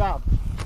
كعب.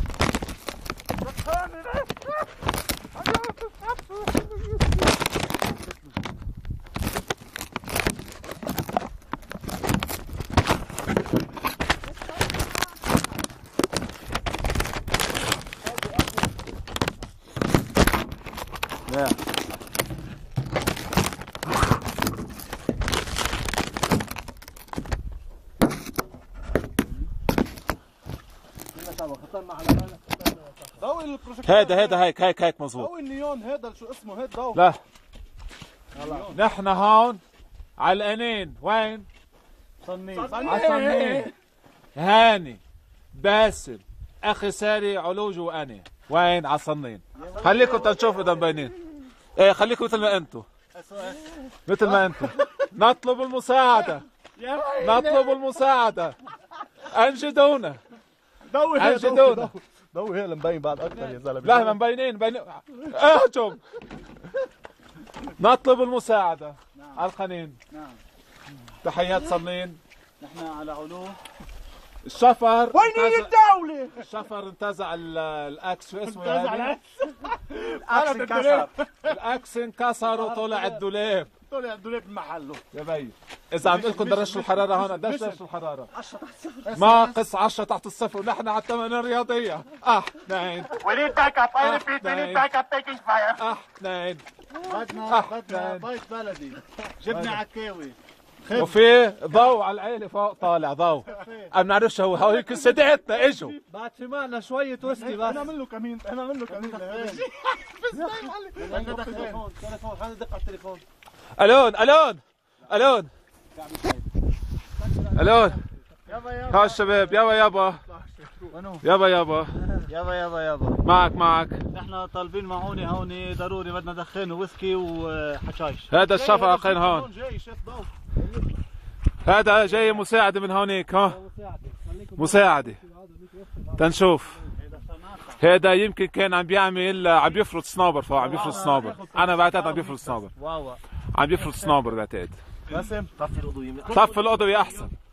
هيدا هيك مظبوط. ضوي النيون هيدا شو اسمه هيدا ضوء. لا نحن هون على القنين. وين؟ صنين. على صنين. هاني باسم اخي ساري علوج وانا. وين؟ على صنين. خليكم تنشوفوا اذا مبينين. ايه خليكم مثل ما انتم. مثل ما انتم. نطلب المساعدة. نطلب المساعدة. انجدونا. انجدونا. ضوي هي اللي مبين بعد اكثر يا زلمه. لا ما مبينين اهجم. نطلب المساعدة. على القنين. نعم. تحيات صنين. نحن على علو. الشفر. وين هي الدولة؟ الشفر انتزع الاكس. شو اسمه؟ انتزع الاكس. الاكس انكسر. الاكس انكسر وطلع الدولاب. طلع الدولاب بمحله. يا بي اذا عم لكم درجة الحرارة هون قديش درجة الحرارة؟ 10 تحت الصفر. ما قص 10 تحت الصفر ونحن على الثمانية الرياضية. اثنين. We need backup. I repeat, we need backup taking fire. اثنين. بدنا بيت بلدي. جبنة عكاوي. وفي ضوء على العيلة فوق طالع ضوء. ما بنعرفش هو هيك سدعتنا اجوا. بعد سمعنا شوية وسكي بس. انا اعمل له كمين. انا اعمل له كمين. بدنا تليفون. تليفون. خلينا ندق على التليفون. الون الون ها الشباب. يابا يابا معك. نحن طالبين معونة هون ضروري. بدنا دخان وويسكي وحشايش. هذا الشفق هون. هذا جاي مساعدة من هونيك. ها مساعدة. تنشوف. هذا يمكن كان عم يفرط صنابر فوق. عم يفرط صنابر. انا بعتقد عم يفرط صنابر. عم يفرط صنابر بعتقد. باسم طفي الأضوية. طفي الأضوية احسن.